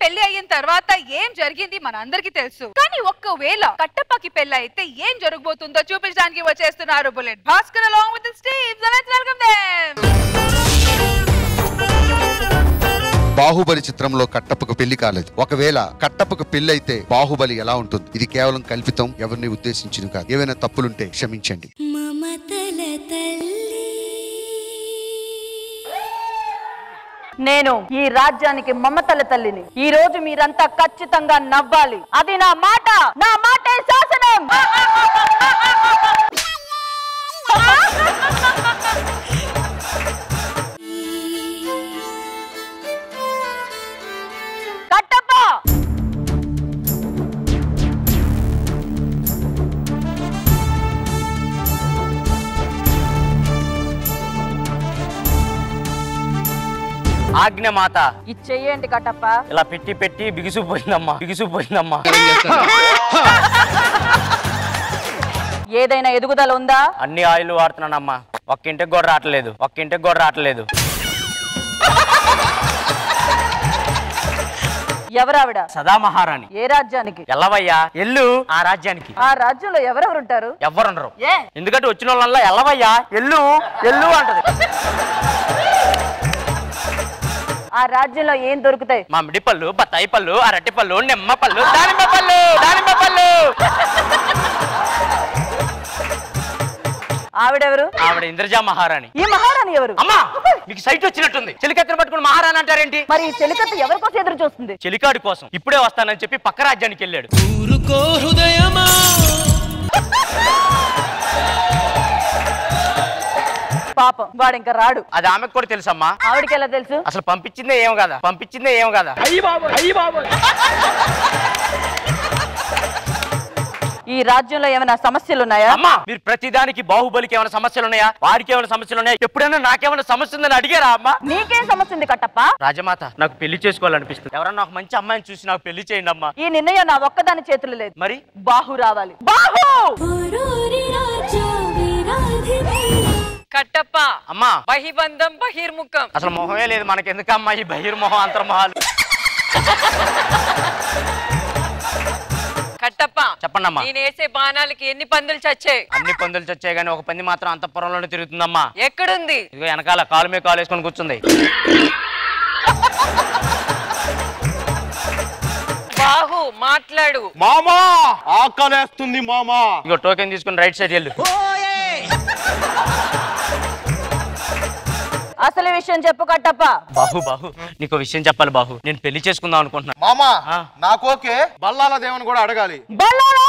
పెళ్లి అయిన తర్వాత ఏం జరిగింది మనందరికీ తెలుసు. కానీ ఒక్కవేళ కట్టప్పకి పెళ్లి అయితే ఏం జరగబోతుందో చూపించడానికి వచ్చేస్తున్నారు bullet Bhaskar along with Steve. So let's welcome them. Baahubali చిత్రంలో కట్టప్పకు పెళ్లి కాలేదు. ఒకవేళ కట్టప్పకు పెళ్లి అయితే బాహుబలి ఎలా ఉంటుంది? ఇది కేవలం కల్పితం, ఎవరిని ఉద్దేశించింది కాదు. ఏవైనా తప్పులుంటే క్షమించండి. నేను ఈ రాజ్యానికి మమతల తల్లిని. ఈ రోజు మీరంతా ఖచ్చితంగా నవ్వాలి. అది నా మాట, నా మాటే శాసనం. కట్టప్ప ఆజ్ఞ మాత. ఇచ్చేయండి కట్టప్ప. ఇలా పెట్టి పెట్టి బిగుసుపోయిందమ్మా. ఏదైనా ఎదుగుదల ఉందా? అన్ని ఆయిల్ వాడుతున్నానమ్మా. ఒక్క ఇంటికి కూడా రావట్లేదు. ఎవరావిడ? సదా మహారాణి. ఏ రాజ్యానికి? ఎల్లవయ్యా ఎల్లు ఆ రాజ్యానికి. ఆ రాజ్యంలో ఎవరెవరు ఉంటారు? ఎవ్వరుండరు. ఎందుకంటే వచ్చిన వాళ్ళ ఎల్లవయ్యా ఎల్లు అంటది. ఆ రాజ్యంలో ఏం దొరుకుతాయి? మామిడి పళ్ళు, బత్తాయి పళ్ళు, అరటి పళ్ళు, నిమ్మ పళ్ళు, దానిమ్మ పళ్ళు. ఆవిడెవరు? ఆవిడ ఇంద్రజా మహారాణి. ఈ మహారాణి ఎవరు? అమ్మా మీకు సైట్ వచ్చినట్టుంది. చెలికత్తెను పట్టుకుని మహారాణి అంటారేంటి? మరి ఈ చెలికత్త ఎవరి కోసం ఎదురు చూస్తుంది? చెలికాడి కోసం. ఇప్పుడే వస్తానని చెప్పి పక్క రాజ్యానికి వెళ్ళాడు. పాపం వాడు ఇంకా రాడు. అది ఆమెకు కూడా తెలుసమ్మా. ఆవిడకి ఎలా తెలుసు? అసలు పంపించిందే ఏం కదా. ఈ రాజ్యంలో ఏమైనా సమస్యలు ఉన్నాయా? అమ్మా మీరు ప్రతిదానికి బాహుబలికి ఏమైనా సమస్యలు ఉన్నాయా, వాడికి ఏమైనా సమస్యలు ఉన్నాయా, ఎప్పుడైనా నాకేమైనా సమస్య ఉందని అడిగారా అమ్మా? నీకేం సమస్య ఉంది కట్టప్ప? రాజమాత నాకు పెళ్లి చేసుకోవాలనిపిస్తుంది. ఎవరన్నా నాకు మంచి అమ్మాయిని చూసి నాకు పెళ్లి చేయండి అమ్మా. ఈ నిర్ణయం నా ఒక్కదాని చేతులు లేదు. మరి బాహు రావాలి. బాహు! కట్టప్ప అమ్మా బహిబంధం బహిర్ముఖం. అసలు మొహమే లేదు మనకెందుకమ్మా ఈ బహిర్మొహం అంతర్మొహాలు. కట్టప్ప చెప్పండమ్మా. నేను వేసే బాణాలకి ఎన్ని పందులు చచ్చాయి? అన్ని పందులు చచ్చాయి కానీ ఒక పంది మాత్రం అంతఃపురంలోనే తిరుగుతుందమ్మా. ఎక్కడుంది? ఇదిగో వెనకాల కాలు మీద కాలు వేసుకొని కూర్చుంది. బాహు మాట్లాడు. మామా ఆకలేస్తుంది మామా. ఇగో టోకెన్ తీసుకుని రైట్ సైడ్ వెళ్ళు. అసలు విషయం చెప్పు కట్టప్ప. బాహు నీకు విషయం చెప్పాలి బాహు. నేను పెళ్లి చేసుకుందాం అనుకుంటున్నా. మామా నాకు ఓకే. బల్లాల దేవుని కూడా అడగాలి. బల్లాలా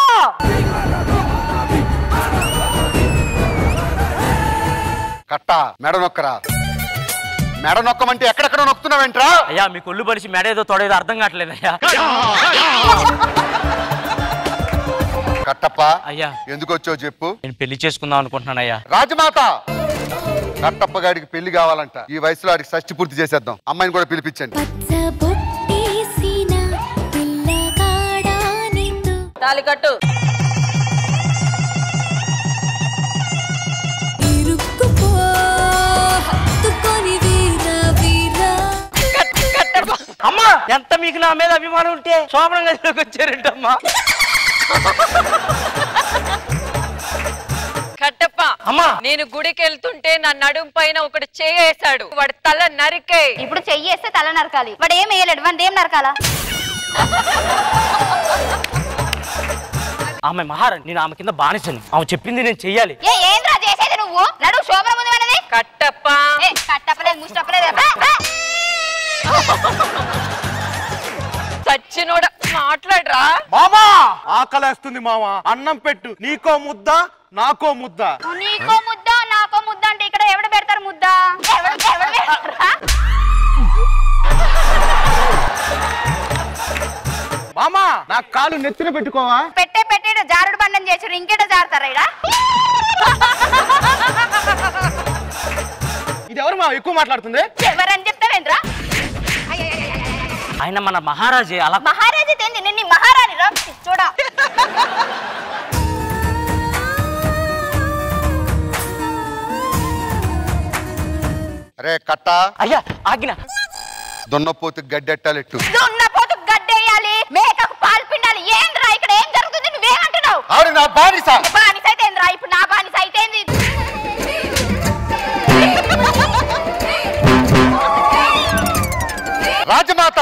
కట్ట మెడ నొక్కరా. మెడ నొక్కమంటే ఎక్కడెక్కడ నొక్కుతున్నావేంట్రా? అయ్యా మీ కొల్లు పరిచి మెడ ఏదో తొడేదో అర్థం కావట్లేదు అయ్యా. కట్టప్ప అయ్యా ఎందుకు వచ్చావు చెప్పు. నేను పెళ్లి చేసుకుందాం అనుకుంటున్నాను అయ్యా. రాజమాత కట్టప్ప గారికి పెళ్లి కావాలంట. ఈ వయసులో ఆడికి షష్టి పూర్తి చేసేద్దాం. అమ్మాయిని కూడా పిలిపించండి. తాళి కట్టు. అమ్మా ఎంత మీకు నా మీద అభిమానం ఉంటే శోభన గదిలోకి వచ్చారంటమ్మా. కట్టప్ప అమ్మా నేను గుడికి వెళ్తుంటే నా నడుం పైన ఒకటి చేయేశాడు. వాడి తల నరికే. ఇప్పుడు చెయ్యేస్తే తల నరకాలి. వాడు ఏం వేయలేడు. వాడు ఏం నరకాలా? ఆమె మహారాణి. నేను ఆమె కింద బానిసని. ఆమె చెప్పింది నేను చెయ్యాలి. ఏంద్రా చేసేది నువ్వు? నడు శోభన ముందు వెళ్ళది. కట్టప్ప కట్టప్పలేదు ముష్టప్పలేదు. సచ్చినోడ మాట్లాడరా. మామా ఆకలేస్తుంది మామా. అన్నం పెట్టు. నీకో ముద్ద నాకో ముద్ద. నీకో ముద్ద నాకో ముద్ద అంటే ఇక్కడ ఎవడు పెడతారు ముద్ద? మామా నా కాలు నెత్తిన పెట్టుకోవా? పెట్టే జారుడు బండం చేసారు. ఇంకేట జారుతారా ఇడా? ఇది ఎవరు మా ఎక్కువ మాట్లాడుతుంది? ఎవరని చెప్తావేంద్రా? ఆయన మన మహారాజే. అలా మహారాజీ తెంది నిన్ను మహారాణి రా చూడా. అరే కట్ట అయ్యా ఆజ్ఞ. దున్నపోతు గడ్డెట్టాలెట్టు. దున్నపోతు ఆవిడ నా బానిస. బానిస అయితే ఏందిరా? ఇప్పుడు నా బానిస అయితే ఏంది? రాజమాత.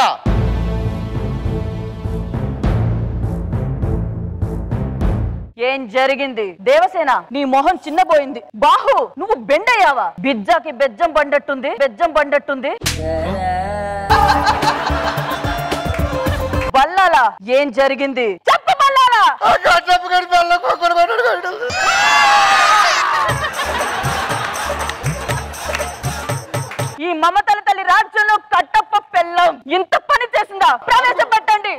ఏం జరిగింది? దేవసేన నీ మొహం చిన్నపోయింది. బాహు నువ్వు బెండయ్యావా? బిజ్జాకి బెజ్జం పండట్టుంది, బెజ్జం పండట్టుంది. బల్లాలా ఏం జరిగింది? చెప్పు బల్లాలా. ఈ మమతల తల్లి రాజ్యంలో కట్టప్ప పెళ్ళం ఇంత పని చేసిందా? ప్రవేశపెట్టండి.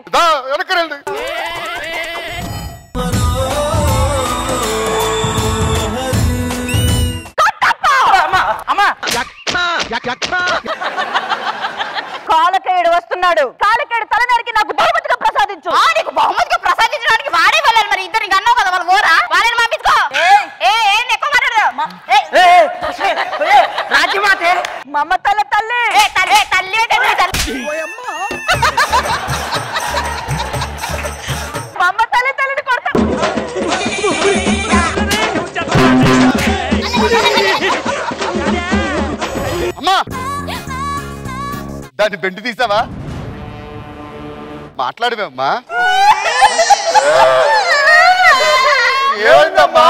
కాలకేయుడు వస్తున్నాడు. కాలకేయుడు తలనరికి నాకు బహుమతిగా ప్రసాదించు. నీకు బహుమతిగా ప్రసాదించడానికి వాడే వెళ్ళాలి. మరి ఇద్దరు నీకు అన్నావు కదా, వాళ్ళు ఓరా వాళ్ళని పంపించుకో. ఎక్కువ మాట్లాడదు. రాజ్యమాతే మమతల తల్లి. తల్లి మమతల తల్లిని కొడతా. అమ్మా దాన్ని బెండి తీసావా? మాట్లాడవేమ్మా? ఏమైందమ్మా?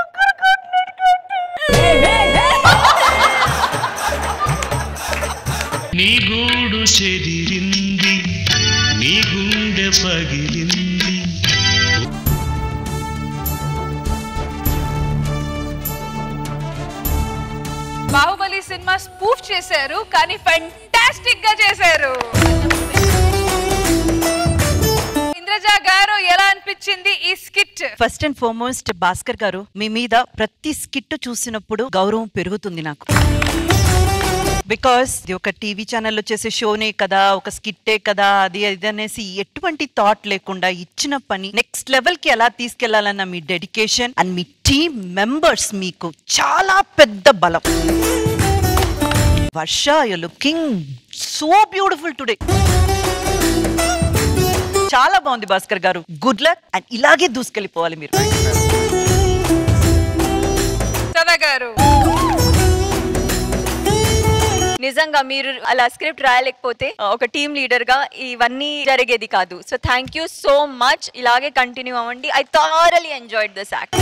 నీ గూడు చెదిరింది, నీ గుండె పగిలింది. బాహుబలి సినిమా స్పూఫ్ చేశారు, కానీ ఫెంటాస్టిక్ గా చేశారు. ఇంద్రజ గారు ఎలా అనిపించింది ఈ skit? First and foremost Bhaskar garu, మీ మీద ప్రతి స్కిట్ చూసినప్పుడు గౌరవం పెరుగుతుంది నాకు. బికాస్ ఇది ఒక టీవీ ఛానల్లో చేసే షోనే కదా, ఒక స్కిట్టే కదా, అది అనేసి ఎటువంటి థాట్ లేకుండా ఇచ్చిన పని నెక్స్ట్ లెవెల్ కి ఎలా తీసుకెళ్లాలన్న మీ డెడికేషన్ అండ్ మీ టీమ్ మెంబర్స్ మీకు చాలా పెద్ద బలం. Varsha, you looking so beautiful today. చాలా బాగుంది భాస్కర్ గారు. గుడ్ లక్ అండ్ ఇలాగే దూసుకెళ్ళిపోవాలి మీరు. సదా గారు, నిజంగా మీరు అలా స్క్రిప్ట్ రాయలేకపోతే ఒక టీమ్ లీడర్ గా ఇవన్నీ జరిగేది కాదు. So thank you so much. ఇలాగే కంటిన్యూ అవ్వండి. I thoroughly enjoyed this act.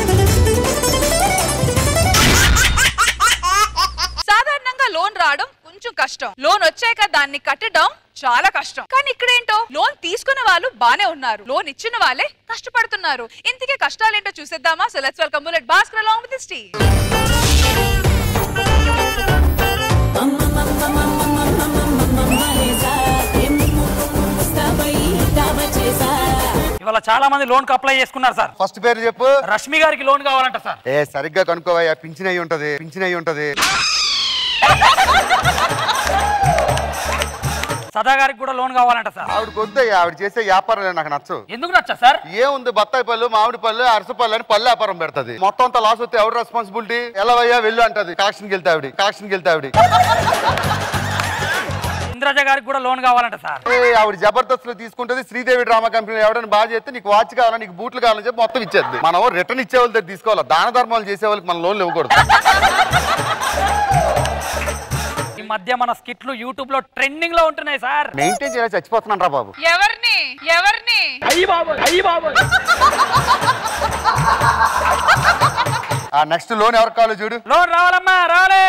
సాధారణంగా లోన్ రావడం కొంచెం కష్టం, లోన్ వచ్చాక దాన్ని కట్టడం చాలా కష్టం. కానీ ఇక్కడేంటో లోన్ తీసుకున్న వాళ్ళు బానే ఉన్నారు, లోన్ ఇచ్చిన వాళ్ళే కష్టపడుతున్నారు. ఇంతకీ కష్టాలేంటో చూసేద్దామా? So let's welcome bullet Bhaskar along with his team. ఇవాళ చాలా మంది లోన్ కు అప్లై చేసుకున్నారు సార్. ఫస్ట్ పేరు చెప్పు. రష్మి గారికి లోన్ కావాలంట సార్. సరిగ్గా కనుక్కోవయ్యా, పింఛన్ అయి ఉంటది, పింఛన్ అయి ఉంటది. సదా గారికి కూడా లోన్ కావాలంట సార్. ఆవిడ కొద్దయ్యా, ఆవిడ చేసే వ్యాపారం నాకు నచ్చవు. ఎందుకు నచ్చా సార్? ఏముంది, బత్తాయి పళ్ళు, మామిడి పళ్ళు, అరస పళ్ళు అని పళ్ళు వ్యాపారం పెడతది. మొత్తం అంతా లాస్ వస్తే ఎవరు రెస్పాన్సిబిలిటీ? ఎలా అయ్యా వెళ్ళు అంటది. కాక్షన్కి వెళ్తే ఆవిడ, కాక్షన్కి వెళ్తే ఆవిడ. ఇంద్రజ గారికి కూడా లోన్ కావాలంట సార్. ఆవిడ జబర్దస్త్ లో తీసుకుంటది. శ్రీదేవి డ్రామా కంపెనీలో ఎవరైనా బాగా చేస్తే నీకు వాచ్ కావాలా, నీకు బూట్లు కావాలని చెప్పి మొత్తం ఇచ్చేది. మనం రిటర్న్ ఇచ్చే వాళ్ళ దగ్గర తీసుకోవాలా. దాన ధర్మాలు చేసే వాళ్ళకి మన లోన్లు ఇవ్వకూడదు. ఈ మధ్య మన స్కిట్లు యూట్యూబ్ లో ట్రెండింగ్ లో ఉంటున్నాయి సార్. మెయింటైన్ చేయాలి, చచ్చిపోతున్నాను రా బాబు. ఎవరిని ఎవరిని? నెక్స్ట్ లోన్ ఎవరికి కావాలో చూడు. లోన్ రావాలమ్మా, రావాలి.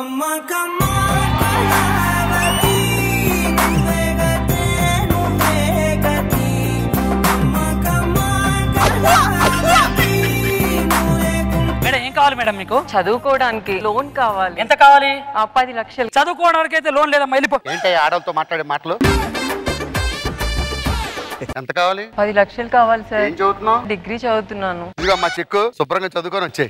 మేడం ఏం కావాలి మేడం మీకు? చదువుకోవడానికి లోన్ కావాలి. ఎంత కావాలి? 10 లక్షలు. చదువుకోవడానికి అయితే లోన్ లేదమ్మా, వెళ్ళిపో. ఏంటి ఆడలతో మాట్లాడే మాటలు? ఎంత కావాలి? 10 లక్షలు కావాలి సార్. ఏం చదువుతున్నావు? డిగ్రీ చదువుతున్నాను. ఇదిగో మా చెక్కు, శుభ్రంగా చదువుకొని వచ్చేయి.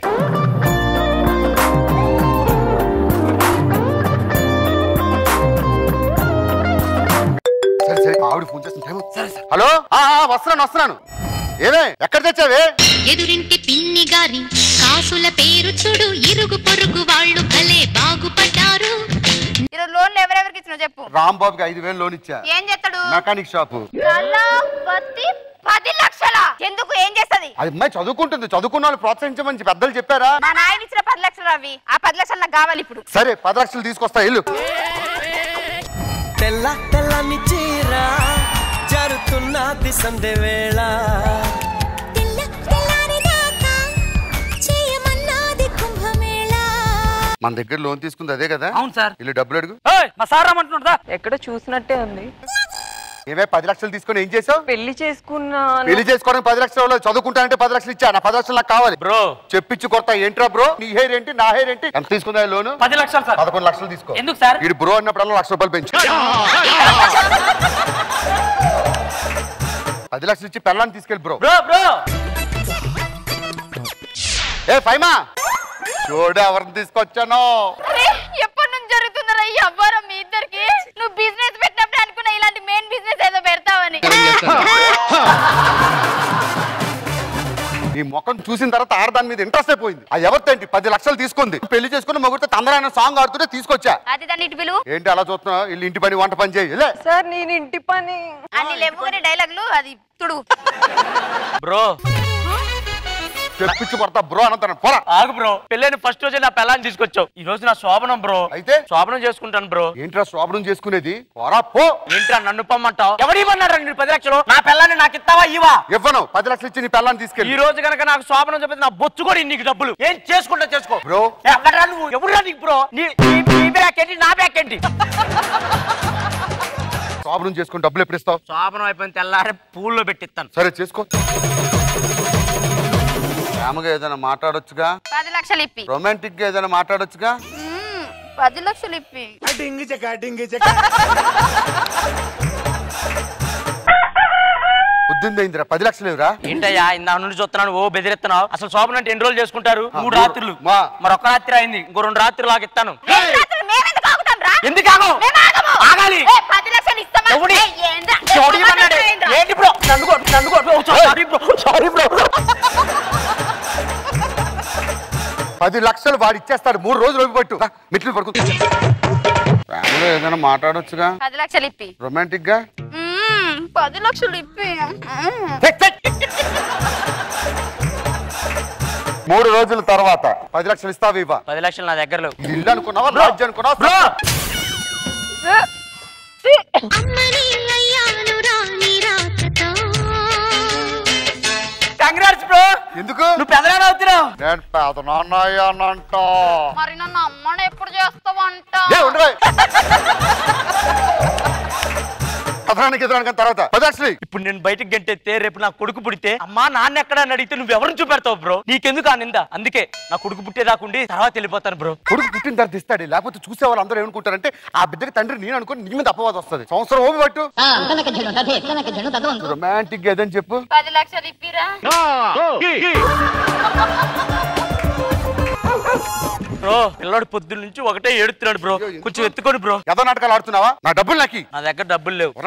సరే సరే, ఆవిడ ఫోన్ చేస్తుంది. హలో, వస్తున్నాను. ఏమే, ఎక్కడ తెచ్చావే? ఎదురింటి పిన్ని గారి కాసుల పేరు చూడు, ఇరుగు పొరుగు వాళ్ళు భలే బాగుపడ్డారు. ఈరోజు లోన్లు ఎవరెవరికి ఇచ్చినా చెప్పు. రాంబాబుకి 5,000 లోన్ ఇచ్చా. ఏం చేస్తాడు? Mechanic shop. 10 లక్షల ఎందుకు? ఏం చేస్తది? అది అమ్మాయి చదువుకుంటుంది. చదువుకున్న వాళ్ళు ప్రోత్సహించమని పెద్దలు చెప్పారా? మా నాయన ఇచ్చిన 10 లక్షలు అవి. ఆ 10 లక్షలు నాకు కావాలి ఇప్పుడు. సరే 10 లక్షలు తీసుకొస్తా ఇల్లు. తెల్ల తెల్లని చీర జరుతున్నది సందే వేళ మన దగ్గర లోన్ తీసుకుంది అదే కదా? అవును సార్. ఇల్లు డబ్బులు అడుగు. మా సార్ రమ్మంటున్నాడు. ఎక్కడ చూసినట్టే ఉంది. ఏమే 10 లక్షలు తీసుకొని ఏం చేసావు? పెళ్లి చేసుకున్నా. పెళ్లి చేసుకోవడానికి 10 లక్షలు, చదువుకుంటానంటే 10 లక్షలు ఇచ్చా. నా 10 లక్షలు నాకు కావాలి బ్రో. చెప్పించి కొడతా. ఏంట్రా బ్రో? నీ హెయిర్ ఏంటి, నా హెయిర్ ఏంటి? ఎంత తీసుకుందా లోను? 10 లక్షలు సార్. 11 లక్షలు తీసుకో. ఎందుకు సార్? ఇది బ్రో అన్నప్పుడల్లా 1,00,000 రూపాయలు పెంచు. 10 లక్షలు ఇచ్చి పెళ్ళాన్ని తీసుకెళ్ళి బ్రో. బ్రో బ్రో ఏ ఫైమా చూడు ఎవరిని తీసుకొచ్చాను. ఎప్పటి నుంచి జరుగుతున్నారా ఈ అవ్వారం మీ ఇద్దరికి? నువ్వు బిజినెస్ పెట్టినప్పుడు అనుకున్నా ఇలాంటి మెయిన్ బిజినెస్ ఏదో పెడతావని. ఈ ముఖం చూసిన తర్వాత ఆడదాని మీద ఇంట్రెస్ట్ అయిపోయింది. అది ఎవరితేంటి 10 లక్షలు తీసుకుంది. పెళ్లి చేసుకుని మొగుడితో తొందరగా సాంగ్ ఆడుతుంటే తీసుకొచ్చా. అది దాన్ని ఇటు పిలువు. ఏంటి అలా చూస్తున్నా? ఇల్లు ఇంటి పని వంట పని చేయి. సార్ నేను ఇంటి పని అన్ని లేవుగానే డైలాగులు అది తుడు. బ్రో చెప్పించి కొడతా బ్రో అనంతాను. పోరా ఆగు బ్రో. పెళ్ళైన ఫస్ట్ రోజే నా పెళ్ళాన్ని తీసుకొచ్చావు. ఈ రోజు నా శోభనం బ్రో. అయితే శోభనం చేసుకుంటాను బ్రో. ఏంట్రా శోభనం చేసుకునేది? పోరా పో. ఏంట్రా నన్ను పొమ్మంటావు? ఎవరిమన్నారా నేను 10 లక్షలు? నా పెళ్ళాన్ని నాకు ఇస్తావా? ఇవా ఇవ్వను. 10 లక్షలు ఇచ్చి నీ పెళ్ళాన్ని తీసుకెళ్ళి. ఈ రోజు కనుక నాకు శోభనం చెప్పేది నా బొచ్చు కూడా నీకు డబ్బులు. ఏం చేసుకుంటా చేసుకో బ్రో. ఎవరా నువ్వు? ఎవరురా నీకు బ్రో? నీ బ్యాక్ ఏంటి, నా బ్యాక్ ఏంటి? శోభనం చేసుకుని డబ్బులు ఎప్పుడు ఇస్తావు? శోభనం అయిపోయిన తెల్లారే పూల్లో పెట్టిస్తాను. సరే చేసుకో. ప్రేమగా ఏదైనా మాట్లాడొచ్చుగా? 10 లక్షలు ఇప్పి. రొమాంటిక్ గా ఏదైనా మాట్లాడొచ్చుగా? 10 లక్షలు ఇప్పి. బుద్ధిందైందిరా. 10 లక్షలు ఇవ్వరా? ఏంటయ్యా ఇందా నుండి చూస్తున్నాను ఓ బెదిరిస్తున్నావు. అసలు శోభనం అంటే ఎన్ని రోజులు చేసుకుంటారు? 3 రాత్రులు. మరి ఒక్క రాత్రి అయింది, ఇంకో 2 రాత్రులు లాగా ఇస్తాను. ఎందుకు ఆగాలి? 10 లక్షలు ఇస్తామా? ఏంటి బ్రో? నన్ను సారీ బ్రో, సారీ బ్రో. 10 లక్షలు వాడు ఇచ్చేస్తాడు. 3 రోజులు పట్టు. మిట్లు పడుకో. ప్రేమగా ఏదైనా మాట్లాడొచ్చుగా? 10 లక్షలు ఇప్పి. రొమాంటిక్ గా 10 లక్షలు ఇప్పి. 3 రోజుల తర్వాత 10 లక్షలు ఇస్తావు ఇవ్వ? 10 లక్షలు నా దగ్గర లేవు. ఇల్లు అనుకున్నావా, రాజ్యం అనుకున్నావా? Bro congrats bro. ఎందుకు? నువ్వు పెదనాన్న అవుతున్నావు. నేను పెదనాన్నయ్యానంట. మరి నన్ను అమ్మని ఎప్పుడు చేస్తావంట? తర్వాత 10 లక్షలు. ఇప్పుడు నేను బయటకు గంటెత్తే రేపు నా కొడుకు పుడితే అమ్మా నాన్న ఎక్కడ అని అడిగితే నువ్వు ఎవరిని చూపెడతావు బ్రో? నీకెందుకు ఆ నింద? అందుకే నా కొడుకు పుట్టేదాకుండి తర్వాత వెళ్ళిపోతాను బ్రో. కొడుకు పుట్టిన తర్వాత ఇస్తాడు. లేకపోతే చూసే వాళ్ళు అందరూ ఏమనుకుంటారంటే ఆ బిడ్డకి తండ్రి నేను అనుకుని నీ మీద అపవాదం వస్తుంది. సంవత్సరం ఓపి పట్టు. రొమాంటిక్ గా ఏదని చెప్పు. 10 లక్షలు ఇప్పిరా. బ్రో పిల్లాడు పొద్దున్న నుంచి ఒకటే ఏడుతున్నాడు బ్రో. కొంచెం ఎత్తుకోండి బ్రో. ఏదో నాటకాలు ఆడుతున్నావా? నా డబ్బులు నాకి. నా దగ్గర డబ్బులు లేవు.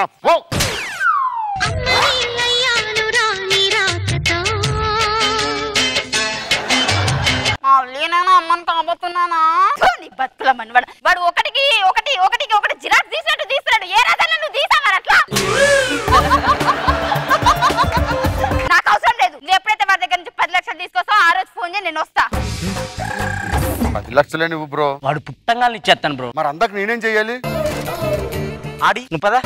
నేను అమ్మని కాబోతున్నానా? బతుకుల మనవాడు వాడు ఒకటికి జిరాక్స్ తీసినట్టు తీస్తున్నాడు. ఏ రాజాన్ని నువ్వు తీసావా అట్లా? నాకు అవసరం లేదు. నువ్వు ఎప్పుడైతే వాడి దగ్గర నుంచి 10 లక్షలు తీసుకొస్తావు ఆ రోజు ఫోన్ చేయి, నేను వస్తా. 10 లక్షలే నువ్వు బ్రో. వాడు పుట్టంగానే ఇచ్చేస్తాను బ్రో. మరి అందరికి నేనేం చెయ్యాలి? ఆడి నువ్వు పదా.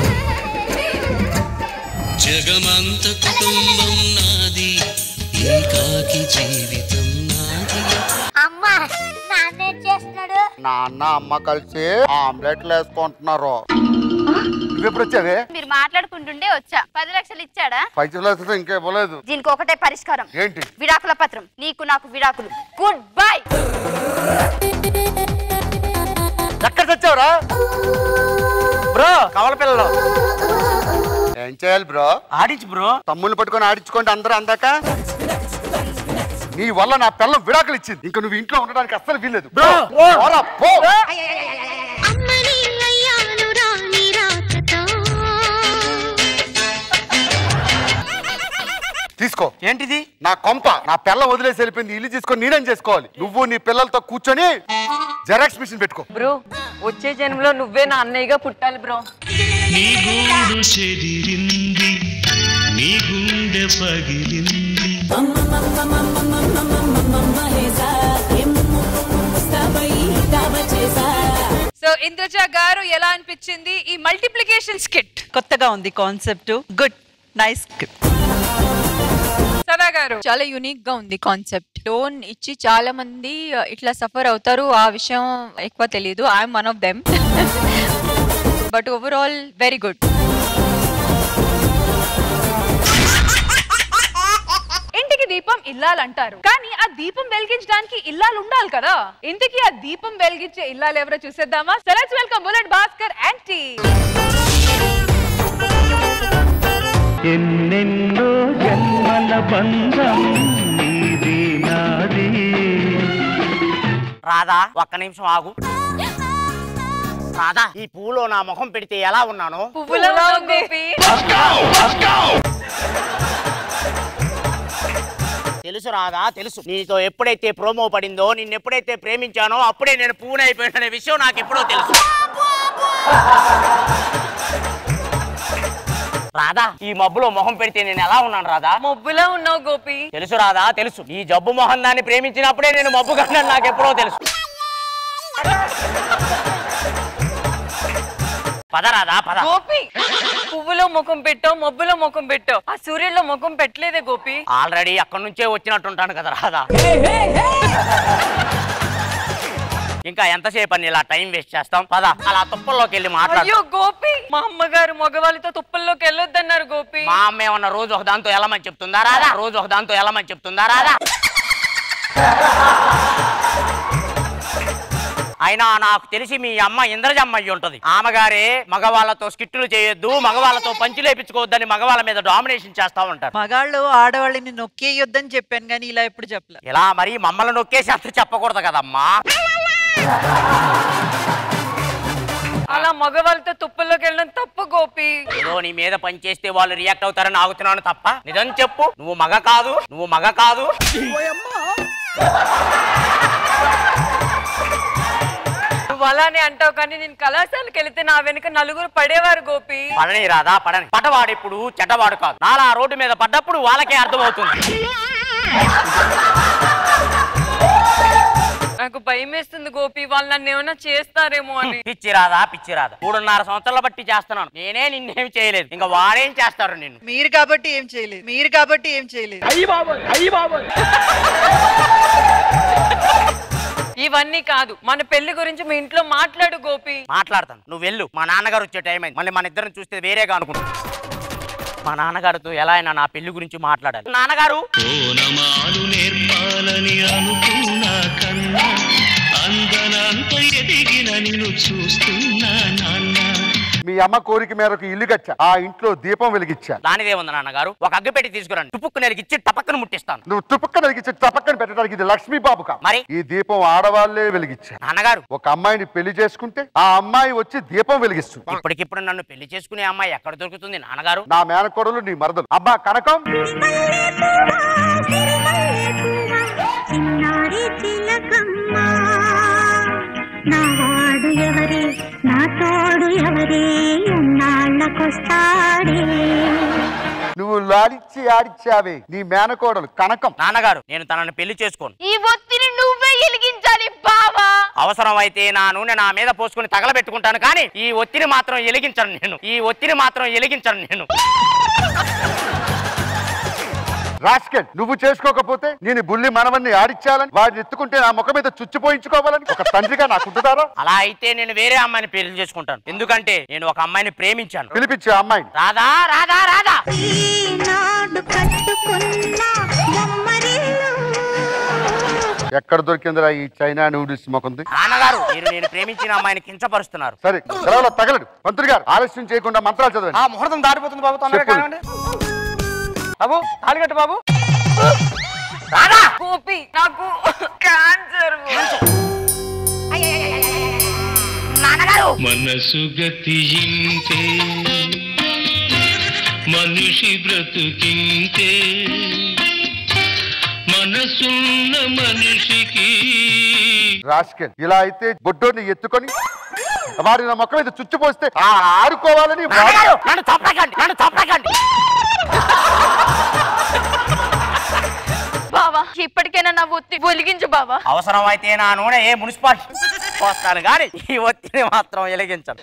జగమంత కుటుంబం నాది, ఏకాకి జీవితం నాది. అమ్మా నాన్న చేస్తున్నాడు. నాన్న అమ్మ కలిసి ఆమ్లెట్లు వేసుకుంటున్నారు. నువ్వెప్పుడు వచ్చావే? మీరు మాట్లాడుకుంటుండే వచ్చా. 10 లక్షలు ఇచ్చాడా? 5 లక్షలు ఇంకా ఇవ్వలేదు. దీనికి ఒకటే పరిష్కారం. ఏంటి? విడాకుల పత్రం. నీకు నాకు విడాకులు. Good bye. ఎక్కడ తెచ్చావురా బ్రో? కవల పిల్లలు ఏం చేయాలి బ్రో? ఆడించు బ్రో. తమ్ముళ్ళు పట్టుకొని ఆడించుకోండి అందరూ అందాక. నీ వల్ల నా పిల్లం విడాకులు ఇచ్చింది. ఇంకా నువ్వు ఇంట్లో ఉండడానికి అస్సలు వీల్లేదు బ్రో. తీసుకో. ఏంటిది? నా కొంప. నా పిల్ల వదిలేసి వెళ్ళిపోయింది. ఇల్లు తీసుకొని నేనేం చేసుకోవాలి? నువ్వు నీ పిల్లలతో కూర్చొని జెరాక్స్ మిషన్ పెట్టుకో. బ్రో వచ్చే జన్మలో నువ్వే నా అన్నయ్యగా పుట్టాలి బ్రో. నీ గూడు చెదిరింది, నీ గుండె పగిలింది. సో ఇంద్రజ గారు ఎలా అనిపించింది ఈ మల్టిప్లికేషన్ స్కిట్? కొత్తగా ఉంది కాన్సెప్ట్. Good, nice skit. సదా గారు చాలా యూనిక్ గా ఉంది కాన్సెప్ట్. లోన్ ఇచ్చి చాలా మంది ఇట్లా సఫర్ అవుతారు, ఆ విషయం ఎక్కువ తెలియదు. I'm one of them. But overall very good. ఇంటికి దీపం ఇల్లాలంటారు, కానీ ఆ దీపం వెలిగించడానికి ఇల్లాలు ఉండాలి కదా. ఇంటికి ఆ దీపం వెలిగించే ఇల్లాలు ఎవరో చూసేద్దామా? So let's welcome bullet Bhaskar and team. ఎన్నెన్నో జన్మల బంధం నీది నాది. రాధా ఒక్క నిమిషం ఆగు. రాధా ఈ పూలో నా ముఖం పెడితే ఎలా ఉన్నాను? పువ్వులా ఉంది. తెలుసు రాధా తెలుసు. నీతో ఎప్పుడైతే ప్రోమో పడిందో, నిన్ను ఎప్పుడైతే ప్రేమించానో అప్పుడే నేను పువ్వునే అయిపోయిన విషయం నాకు ఎప్పుడో తెలుసు. రాధా ఈ మబ్బులో మొహం పెడితే నేను ఎలా ఉన్నాను రాధా? మబ్బులా ఉన్నావు గోపి. తెలుసు రాధా తెలుసు. ఈ జబ్బు మొహం దాన్ని ప్రేమించినప్పుడే నేను మబ్బు కన్నాను నాకు ఎప్పుడో తెలుసు. పద రాధా పద. గోపి పువ్వులో ముఖం పెట్టావు, మబ్బులో ముఖం పెట్టావు, ఆ సూర్యుల్లో ముఖం పెట్టలేదే గోపి. ఆల్రెడీ అక్కడి నుంచే వచ్చినట్టుంటాను కదా రాధా. ఇంకా ఎంతసేపు అని ఇలా టైం వేస్ట్ చేస్తాం? పద అలా తుప్పల్లోకి వెళ్ళి మాట్లాడు. అయ్యో గోపి, మా అమ్మగారు మగవాళ్ళతో తుప్పల్లోకి వెళ్ళొద్దన్నారు గోపి. మా అమ్మ ఏమన్నా రోజు ఒక దాంతో వెళ్ళమని చెప్తుందా రాధా? రోజు ఒక దాంతో వెళ్ళమని చెప్తుందా రాధా? అయినా నాకు తెలిసి మీ అమ్మ ఇంద్రజమ్మ అయ్యి ఉంటది. ఆమెగారే మగవాళ్ళతో స్కిట్టులు చేయొద్దు, మగవాళ్ళతో పంచులు వేయించుకోవద్దని మగవాళ్ళ మీద డామినేషన్ చేస్తా ఉంటారు. మగాళ్ళు ఆడవాళ్ళని నొక్కేయొద్దని చెప్పాను కానీ ఇలా ఎప్పుడు చెప్పలే. ఇలా మరి మమ్మల్ని నొక్కేసి అంత చెప్పకూడదు కదమ్మా. అలా మగవాళ్ళతో తుప్పల్లోకి వెళ్ళడం తప్పు గోపి. ఏదో నీ మీద పని చేస్తే వాళ్ళు రియాక్ట్ అవుతారని ఆగుతున్నాను తప్ప. నిజం చెప్పు, నువ్వు మగ కాదు, నువ్వు మగ కాదు. నువ్వు అలానే అంటావు కానీ నేను కళాశాలకు వెళితే నా వెనుక నలుగురు పడేవారు గోపి. పడని రాదా పడని. పడ్డవాడు ఇప్పుడు చెడ్డవాడు కాదు. నాలా రోడ్డు మీద పడ్డప్పుడు వాళ్ళకే అర్థమవుతుంది. నాకు భయం వేస్తుంది గోపి, వాళ్ళు నన్ను ఏమైనా చేస్తారేమో అని. పిచ్చి రాదా పిచ్చి రాదా. 3.5 సంవత్సరాల బట్టి చేస్తున్నాను, నేనే నిన్నేం చేయలేదు, ఇంకా వాడేం చేస్తారు నిన్ను. మీరు కాబట్టి ఏం చేయలేదు, మీరు కాబట్టి ఏం చేయలేదు. అయ్యి బాబోయ్, అయ్యి బాబోయ్. ఇవన్నీ కాదు, మన పెళ్లి గురించి మీ ఇంట్లో మాట్లాడు గోపి. మాట్లాడతాను, నువ్వు వెళ్ళు. మా నాన్నగారు వచ్చే టైం అయింది, మళ్ళీ మన ఇద్దరం చూస్తే వేరేగా అనుకుంటా. మా నాన్నగారితో ఎలా అయినా నా పెళ్లి గురించి మాట్లాడాలి. నాన్నగారు ఓనమాలు నేర్పాలని అనుకున్నా కన్నా అందనంత ఎదిగిన నిన్ను చూస్తున్నా నాన్న. మీ అమ్మ కోరిక మేరకు ఇల్లు కట్టా, ఆ ఇంట్లో దీపం వెలిగించా. దానిదే ఉంది నాన్నగారు. ఒక అగ్గిపెట్టి తీసుకురండి, తుపుక్కు నెరిగిచ్చి టపక్కను ముట్టిస్తాను. నువ్వు తుపక్క నెలిగించి టపక్కని పెట్టడానికి ఇది లక్ష్మీ బాబు కా. మరి ఈ దీపం ఆడవాళ్లే వెలిగించా. నాన్నగారు ఒక అమ్మాయిని పెళ్లి చేసుకుంటే ఆ అమ్మాయి వచ్చి దీపం వెలిగిస్తుంది. ఇప్పటికిప్పుడు నన్ను పెళ్లి చేసుకునే అమ్మాయి ఎక్కడ దొరుకుతుంది నాన్నగారు? నా మేనకోడలు నీ మరదలు. అబ్బా కనకం, నావాడు ఎవరే, నా తోడు ఎవరే, ఎన్నాళ్ళకొస్తాడే. నువ్వు లాడిచ్చి ఆడిచ్చావే నీ మేనకోడలు కనకం. నాన్నగారు నేను తనని పెళ్లి చేసుకోను. ఈ ఒత్తిని నువ్వే వెలిగించాలి బావా. అవసరం అయితే నా నూనె నా మీద పోసుకుని తగలబెట్టుకుంటాను, కానీ ఈ ఒత్తిని మాత్రం వెలిగించను నేను. ఈ ఒత్తిని మాత్రం వెలిగించను నేను. రాస్కెల్, నువ్వు చేసుకోకపోతే నేను బుల్లి మనవన్ని ఆడిచ్చాలని, వాడిని ఎత్తుకుంటే నా ముఖం మీద చుచ్చిపోయించుకోవాలని ఒక తండ్రిగా నాకుంటున్నారా? అలా అయితే నేను వేరే అమ్మాయిని పెళ్లి చేసుకుంటాను, ఎందుకంటే నేను ఒక అమ్మాయిని ప్రేమించాను. పిలిపించే అమ్మాయిని. రాధా రాధా రాధా. ఎక్కడ దొరికిందిరా ఈ చైనా నూడిల్స్ మొకంది? నాన్నగారు మీరు నేను ప్రేమించిన అమ్మాయిని కించపరుస్తున్నారు. సరే సెలవులో తగలడు. మంత్రి గారు ఆలస్యం చేయకుండా మంత్రాలు చదవండి. ఆ ముహూర్తం దాటిపోతుంది బాబు, తొందరగా కానివ్వండి. బాబు తాళి కట్టు బాబు. రాధా గోపి నాకు క్యాన్సర్. మనసు గతి ఇంతే, మనిషి బ్రతుకింతే, మనసున్న మనిషికి రాస్కెల్ ఇలా అయితే బొడ్డోని ఎత్తుకొని వారి నా మొక్క మీద చుచ్చిపోస్తే ఆడుకోవాలని నన్ను చంపకండి బావా ఇప్పటికైనా నా ఒత్తి వెలిగించు బావా. అవసరం అయితే నా నూనె ఏ మున్సిపాలిటీ పోస్తాను కానీ ఈ ఒత్తిని మాత్రం వెలిగించను.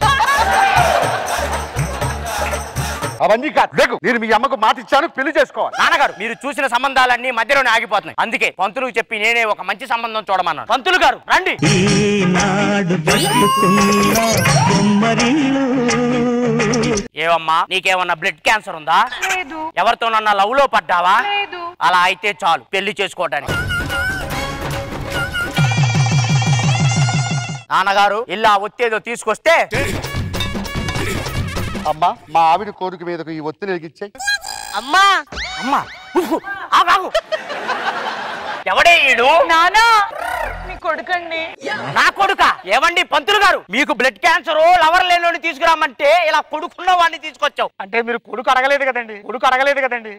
అవన్నీ కాదు. లేకు, నేను మీ అమ్మకు మాట ఇచ్చాను, పెళ్లి చేసుకోవాలి. నాన్నగారు మీరు చూసిన సంబంధాలన్నీ మధ్యలోనే ఆగిపోతున్నాయి. అందుకే పంతులకు చెప్పి నేనే ఒక మంచి సంబంధం చూడమన్నాను. పంతులు గారు రండి. ఏవమ్మా నీకేమన్నా బ్లడ్ క్యాన్సర్ ఉందా? లేదు. ఎవరితోనన్నా లవ్ లో పడ్డావా? లేదు. అలా అయితే చాలు పెళ్లి చేసుకోవడానికి. నాన్నగారు ఇలా ఒత్తేదో తీసుకొస్తే. అమ్మా మా ఆవిడ కోరిక మీదకు ఈ ఒత్తిడి వెలిగించాయి. అమ్మా అమ్మా ఎవడే ఈడు? నానా మీ కొడుకండి. నా కొడుక? ఏమండి పంతులు గారు, మీకు బ్లడ్ క్యాన్సర్ లవర్ లేనోని తీసుకురామంటే ఇలా కొడుకున్న వాడిని తీసుకొచ్చావు. అంటే మీరు కొడుకు అడగలేదు కదండి.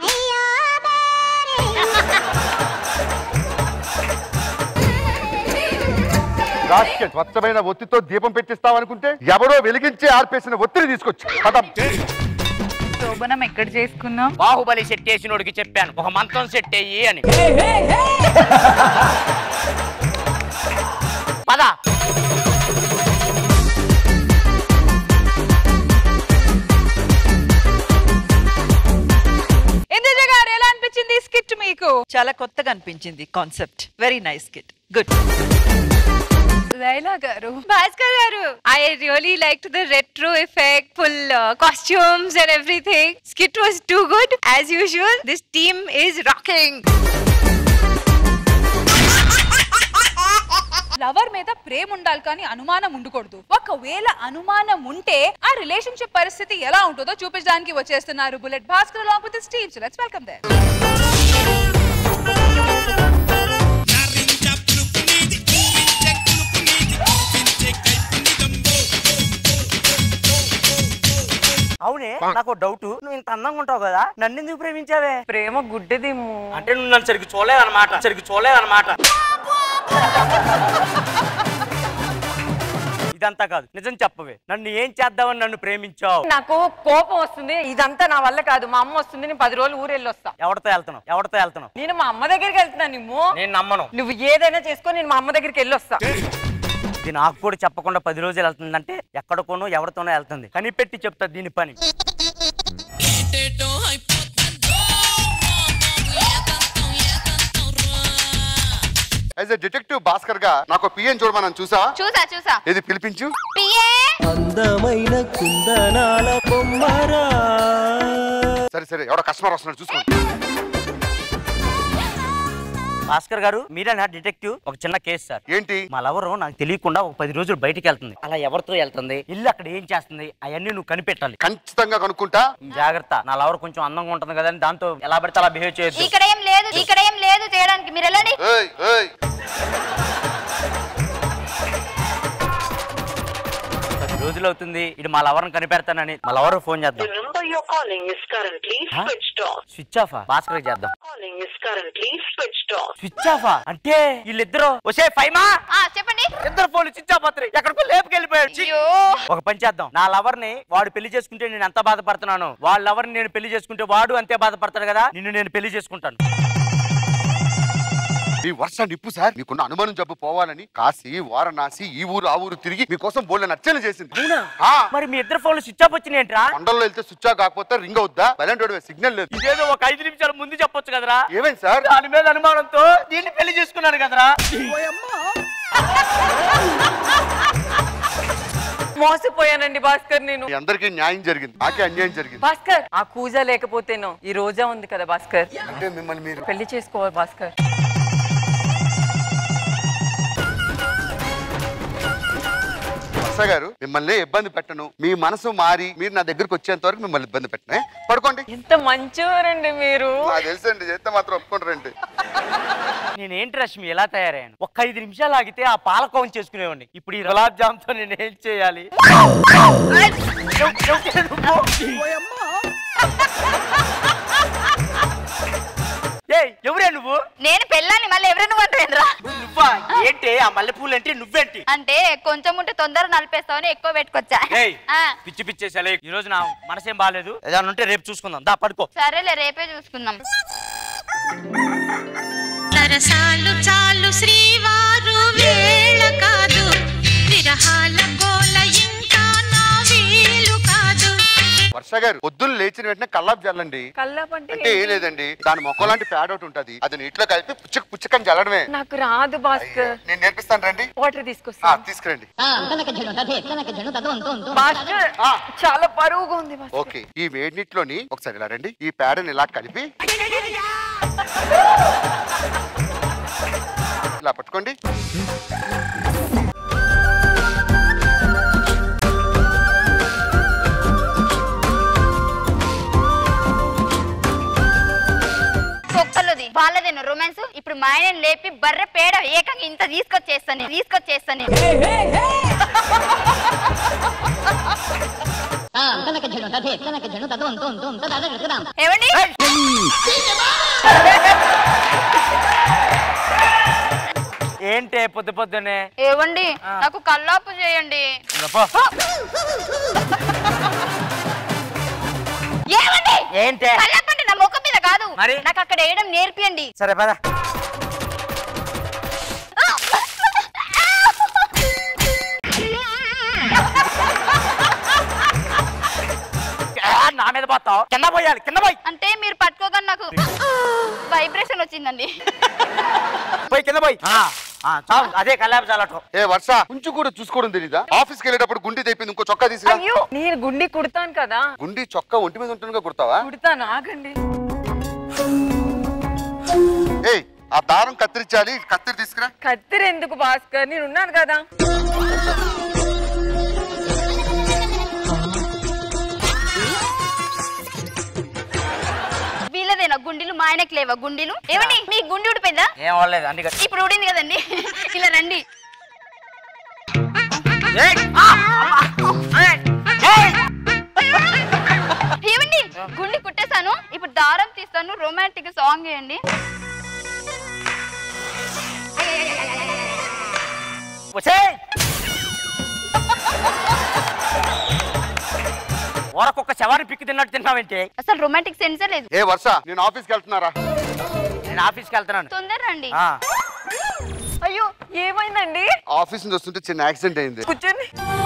స్వచ్ఛమైన ఒత్తితో దీపం పెట్టిస్తావనుకుంటే ఎవరో వెలిగించి ఆర్పేసిన ఒత్తిడి తీసుకొచ్చి పదం. శోభనం ఎక్కడ చేసుకున్నాం? బాహుబలి సెట్ చేసినోడికి చెప్పాను ఒక మంత్రం సెట్ అయ్యి అని. పద. ఇంద్రజ గారు ఎలా అనిపించింది స్కిట్ మీకు? చాలా కొత్తగా అనిపించింది concept. Very nice skit. Good. Laila garu. Bhaskar garu, I really liked the retro effect, full costumes and everything. Skit was too good as usual. This team is rocking. Lover మీద ప్రేమ ఉండాలి కానీ అనుమానం ఉండకూడదు. ఒకవేళ అనుమానం ఉంటే ఆ రిలేషన్షిప్ పరిస్థితి ఎలా ఉంటుందో చూపించడానికి వచ్చేస్తున్నారు bullet Bhaskar along with his team. So let's welcome them. అవునే నాకు డౌట్, నువ్వు ఇంత అందంగా ఉంటావు కదా, నన్ను ఎందుకు ప్రేమించావే? ప్రేమ గుడ్డేదేమో. అంటే నువ్వు నన్ను సరిగ్గా చూడలేదన్నమాట. ఇదంతా కాదు, నిజం చెప్పవే, నన్ను ఏం చేద్దామని నన్ను ప్రేమించావు? నాకు కోపం వస్తుంది, ఇదంతా నా వల్ల కాదు. మా అమ్మ వస్తుంది, నేను 10 రోజులు ఊరెళ్ళి వస్తా. ఎవరితో వెళ్తున్నావు? నేను మా అమ్మ దగ్గరికి వెళ్తున్నాను. నేను నమ్మను. నువ్వు ఏదైనా చేసుకో, నేను మా అమ్మ దగ్గరికి వెళ్ళి వస్తా. ఇది నాకు కూడా చెప్పకుండా 10 రోజులు వెళ్తుందంటే ఎక్కడికోనో ఎవరితోనో వెళ్తుంది. కనిపెట్టి చెప్తా దీని పని. యాజ్ ఎ డిటెక్టివ్ భాస్కర్ గా నాకు పిఎన్ చూడమని చూసా. ఇది పిలిపించు. అందమైన కుందనాల బొమ్మరా. సరే ఎవడో కస్టమర్ వస్తున్నాడు చూసుకోండి. భాస్కర్ గారు మీరేనా డిటెక్టివ్? ఒక చిన్న కేసు సార్. ఏంటి? మా లవరు నాకు తెలియకుండా ఒక 10 రోజులు బయటికి వెళ్తుంది. అలా ఎవరితో వెళ్తుంది, ఇల్లు అక్కడ ఏం చేస్తుంది, అవన్నీ నువ్వు కనిపెట్టాలి. ఖచ్చితంగా కనుక్కుంటా. జాగ్రత్త, నా లవర్ కొంచెం అందంగా ఉంటుంది కదా అని దాంతో ఎలా పడితే అలా బిహేవ్ చేయొద్దు. ఇక్కడ ఏం లేదు చేయడానికి, మీరు వెళ్ళండి. 10 రోజులు అవుతుంది, ఇది మా లవర్ కనిపెడతానని. మా లవర్ ఫోన్ చేద్దాం. Switch off. భాస్కర్ చేద్దాం. స్విచ్ ఆఫ్ అంటే వీళ్ళిద్దరు వచ్చే ఫైమా చెప్పండి. ఇద్దరు ఫోన్లు స్విచ్ ఆఫ్ అవుతారు, ఎక్కడికో లేపుకెళ్ళిపోయాడు. ఒక పని చేద్దాం, నా లవర్ ని వాడు పెళ్లి చేసుకుంటే నేను ఎంత బాధపడుతున్నాను, వాళ్ళ లవర్ ని నేను పెళ్లి చేసుకుంటే వాడు అంతే బాధపడతాడు కదా, నిన్ను నేను పెళ్లి చేసుకుంటాను. ఈ వర్ష నిప్పు సార్, మీకున్న అనుమానం జబ్బు పోవాలని కాశీ వారణాసి ఈ ఊరు ఆ ఊరు తిరిగి మీకోసం బోల్డ్ నచ్చలు చేసింది. మరి మీ ఇద్దరు ఫోన్లు స్విచ్ ఆఫ్ వచ్చినాయంట్రా? కొండల్లో వెళ్తే స్విచ్ ఆఫ్ కాకపోతే రింగ్ అవుద్దా? బలంటోడు సిగ్నల్ లేదు. ఇదేదో ఒక 5 నిమిషాలు ముందు చెప్పొచ్చు కదరా. ఏమైంది సార్? దాని మీద అనుమానంతో దీన్ని పెళ్లి చేసుకున్నాను కదరా. మోసపోయానండి భాస్కర్. నేను అందరికీ న్యాయం జరిగింది, నాకే అన్యాయం జరిగింది. భాస్కర్ ఆ కూజ లేకపోతేనో ఈ రోజా ఉంది కదా భాస్కర్. అంటే మిమ్మల్ని మీరు పెళ్లి చేసుకోవాలి భాస్కర్. వర్ష గారు, మిమ్మల్ని ఇబ్బంది పెట్టను. మీ మనసు మారి మీరు నా దగ్గరకు వచ్చేంత వరకు మిమ్మల్ని ఇబ్బంది పెట్టను. పడుకోండి. ఎంత మంచివారండి మీరు. నాకు తెలుసండి, చేస్తే మాత్రం ఒప్పుకుంటారండి. నేనేంటి రష్మి ఎలా తయారయ్యాను? ఒక్క 5 నిమిషాలు ఆగితే ఆ పాలకోవం చేసుకునేవాడిని. ఇప్పుడు ఈ గులాబ్ జామ్ తో నేను ఏం చేయాలి? ఏ ఎవరే నువ్వు? నేను పెళ్ళాన్ని మళ్ళీ ఎవరు నువ్వు అంటారా? నువ్వా? ఏంటి ఆ మల్లెపూలు ఏంటి? నువ్వేంటి? అంటే కొంచెం ఉంటే తొందర నలిపేస్తావని ఎక్కువ పెట్టుకొచ్చా. పిచ్చి పిచ్చేసాలే. ఈ రోజు నా మనసేం బాగాలేదు. ఏదైనా ఉంటే రేపు చూసుకుందాం. దా పడుకో. సరేలే రేపే చూసుకుందాం. సరసాలు చాలు శ్రీవారు వేళ కాదు, విరహాల గోల ఇంకా నా వీలు కాదు. వర్ష గారు పొద్దున్న లేచిన వెంటనే కల్లాపు చల్లండి. కల్లాపు అంటే ఏం లేదండి, దాని మొక్క లాంటి ప్యాడ్ ఒకటి ఉంటది, అది నీటిలో కలిపి పుచ్చకని చల్లడమే. నాకు రాదు భాస్కర్. నేను నేర్పిస్తాను రండి. వాటర్ తీసుకొస్తా. తీసుకురండి. భాస్కర్ చాలా బరువుగా ఉంది. ఓకే, ఈ వేడి నీటిలోని ఒకసారి ఇలా రండి. ఈ ప్యాడ్ని ఇలా కలిపి ఇలా పట్టుకోండి. కుక్కలది వాళ్ళదేను రొమాన్స్. ఇప్పుడు మా ఆయన లేపి బర్రె పేడ ఏకంగా ఇంత తీసుకొచ్చేస్తాను. ఏమండి ఏంటే పొద్దు పొద్దునే? ఏవండి నాకు కల్లాపు చేయండి. ఏవండి ఏంటే? కల్లాపు అంటే నా ముఖం మీద కాదు, మరి నాకు అక్కడ వేయడం నేర్పియండి. సరే పద. నా మీద పోతావు, కింద పోయాలి. కింద పోయి అంటే మీరు పట్టుకోగానే నాకు వైబ్రేషన్ వచ్చిందండి. పోయి కింద పోయి. అదే కల్లాపు చాలటం. ఏ వర్ష, కొంచెం కూడా చూసుకోవడం తెలీదా? ఆఫీస్కి వెళ్ళేటప్పుడు గుండి తెప్పింది, ఇంకో చొక్కా తీసుకురా. అయ్యో నేను గుండి కుడతాను కదా. గుండి చొక్కా ఒంటి మీద ఉంటుందిగా కుడతావా? కుడతాను, ఆగండి. ఏ ఆ దారం కత్తిరించాలి, కత్తిరి తీసుకురా. కత్తిరి ఎందుకు భాస్కర్, నేను ఉన్నాను కదా. వీళ్ళదేనా గుండీలు? మా ఆయనకి లేవా గుండీలు? ఏమండి మీ గుండి ఊడిపోయిందా? ఏం అవ్వలేదు అండి. ఇప్పుడు ఊడింది కదండి. ఇలా రండి. ఏమండి గుండి కుట్టేశాను, ఇప్పుడు దారం తీస్తాను. రొమాంటిక్ సాంగ్ వేయండి. ఒరకొక్క శవాన్ని పిక్కి తిన్నట్టు తిన్నావేంటి? అసలు రొమాంటిక్ సెన్సే లేదు. ఏ వర్ష, నేను ఆఫీస్కి వెళ్తున్నారా? నేను ఆఫీస్కి వెళ్తున్నాను. తొందర రండి. అయ్యో ఏమైందండి? ఆఫీస్ నుంచి వస్తుంటే చిన్న యాక్సిడెంట్ అయింది. కూర్చోండి.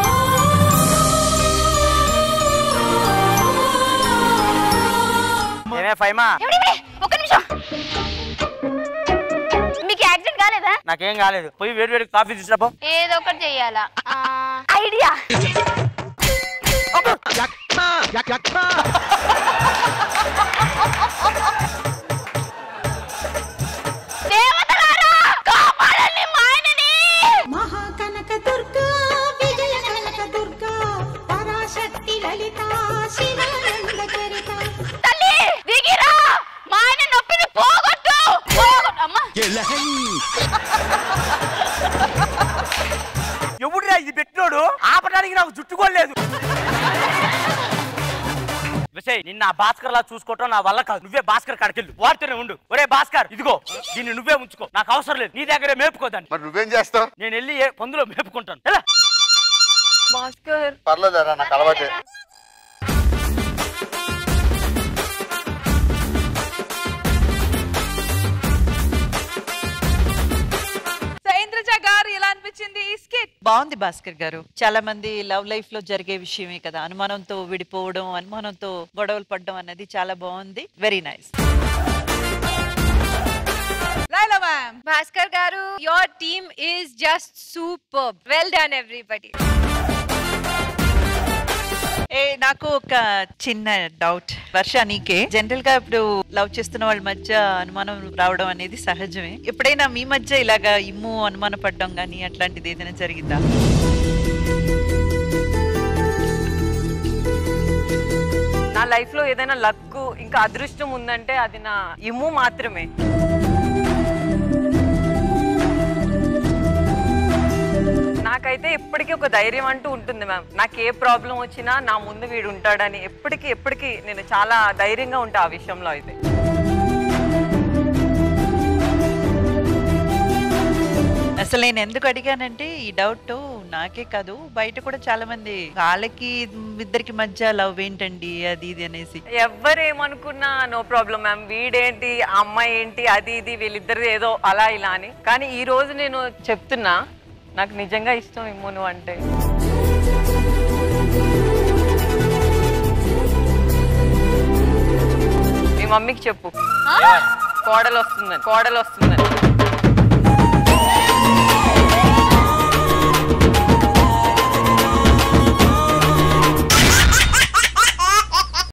ఒక నిమిషం. మీకు యాక్సిడెంట్ కాలేదా? నాకేం కాలేదు. పోయి వేడి వేడి కాఫీ తీసుకురాపో. ఏదో ఒకటి చెయ్యాలా? ఐడియా. మహాకనక దుర్గా, విజయ కనక దుర్గా, పరాశక్తి లలిత, శివానంద చరిత. తల్లి దిగిరా, మా ఆయన నొప్పిని పోగొట్టు. అమ్మా ఎవడురా ఇది పెట్టినోడు? ఆపడానికి నాకు జుట్టుకోలేదు. నిన్న భాస్కర్ లా చూసుకోవటం నా వల్ల కాదు. నువ్వే భాస్కర్ కాడికెళ్ళు, వాడితోనే ఉండు. ఒరే భాస్కర్, ఇదిగో దీన్ని నువ్వే ఉంచుకో, నాకు అవసరం లేదు. నీ దగ్గరే మేపుకోదాన్ని. మరి నువ్వేం చేస్తావు? నేను వెళ్ళి పందులో మేపుకుంటాను. భాస్కర్ పర్లేదురా, నాకు అలవాటే. గారు ఎలా అనిపించింది ఈ స్కిట్? బాగుంది భాస్కర్ గారు. చాలా మంది లవ్ లైఫ్ లో జరిగే విషయమే కదా, అనుమానంతో విడిపోవడం, అనుమానంతో గొడవలు పడడం అన్నది చాలా బాగుంది. Very nice. Laila ma'am. Bhaskar garu, your team is just superb. Well done everybody. నాకు ఒక చిన్న డౌట్ వర్ష, నీకే. జనరల్ గా ఇప్పుడు లవ్ చేస్తున్న వాళ్ళ మధ్య అనుమానం రావడం అనేది సహజమే. ఎప్పుడైనా మీ మధ్య ఇలాగా ఇమ్ము అనుమాన పడడం గానీ అట్లాంటిది ఏదైనా జరిగిందా? నా లైఫ్ లో ఏదైనా లక్ ఇంకా అదృష్టం ఉందంటే అది నా ఇమ్ము మాత్రమే. నాకైతే ఎప్పటికీ ఒక ధైర్యం అంటూ ఉంటుంది మ్యామ్. నాకు ఏ ప్రాబ్లం వచ్చినా నా ముందు వీడు ఉంటాడని ఎప్పటికీ నేను చాలా ధైర్యంగా ఉంటా ఆ విషయంలో అయితే. అసలు నేను ఎందుకు అడిగానంటే ఈ డౌట్ నాకే కాదు బయట కూడా చాలా మంది వాళ్ళకి ఇద్దరికి మధ్య లవ్ ఏంటండి అది ఇది అనేసి. ఎవరేమనుకున్నా నో ప్రాబ్లం మ్యామ్. వీడేంటి అమ్మాయి ఏంటి అది ఇది వీళ్ళిద్దరు ఏదో అలా ఇలా అని. కానీ ఈ రోజు నేను చెప్తున్నా నాకు నిజంగా ఇష్టం ఇమ్మును అంటే. మీ మమ్మీకి చెప్పు కోడలు వస్తుందని.